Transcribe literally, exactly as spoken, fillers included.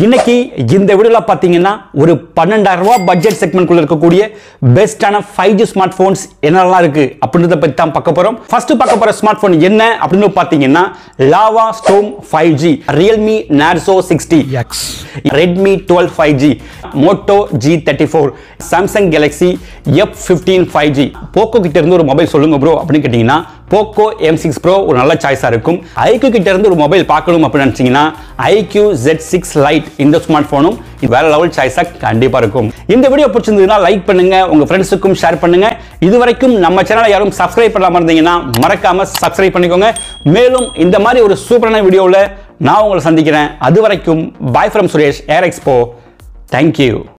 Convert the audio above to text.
இன்னைக்கு இந்த வீடியோல பாத்தீங்கன்னா ஒரு பன்னிரண்டாயிரம் ரூபாய் பட்ஜெட் செக்மெண்ட் குள்ள இருக்கக்கூடிய பெஸ்டான ஃபைவ் ஜி ஸ்மார்ட் போன்ஸ் என்னெல்லாம் இருக்கு அப்படின்றத பத்தி தான் பார்க்க போறோம். ஃபர்ஸ்ட் பார்க்க போற ஸ்மார்ட் போன் என்ன அப்படின்னு பாத்தீங்கன்னா Lava Storm five G, Realme Narzo sixty X, Redmi twelve five G, Moto G thirty four, Samsung Galaxy F fifteen five G. Poco கிட்ட இருந்து ஒரு மொபைல் சொல்லுங்க ப்ரோ அப்படின்னு கேட்டீங்கன்னா போக்கோ எம் சிக்ஸ் ப்ரோ ஒரு நல்ல சாய்ஸா இருக்கும். ஐக்யூ கிட்ட இருந்து ஒரு மொபைல் பார்க்கணும் அப்படின்னு நினைச்சீங்கன்னா ஐக்யூ ஜெட் சிக்ஸ் லைட் இந்த ஸ்மார்ட் போனும் வேற லெவல் சாய்ஸா கண்டிப்பா இருக்கும். இந்த வீடியோ பிடிச்சிருந்ததுன்னா லைக் பண்ணுங்க, உங்க ஃப்ரெண்ட்ஸுக்கும் ஷேர் பண்ணுங்க. இதுவரைக்கும் நம்ம சேனலை யாரும் சப்ஸ்கிரைப் பண்ணாம இருந்தீங்கன்னா மறக்காம சப்ஸ்கிரைப் பண்ணிக்கோங்க. மேலும் இந்த மாதிரி ஒரு சூப்பரான வீடியோவில் நான் உங்களை சந்திக்கிறேன். அது வரைக்கும் bye from Suresh, air expo. Thank you.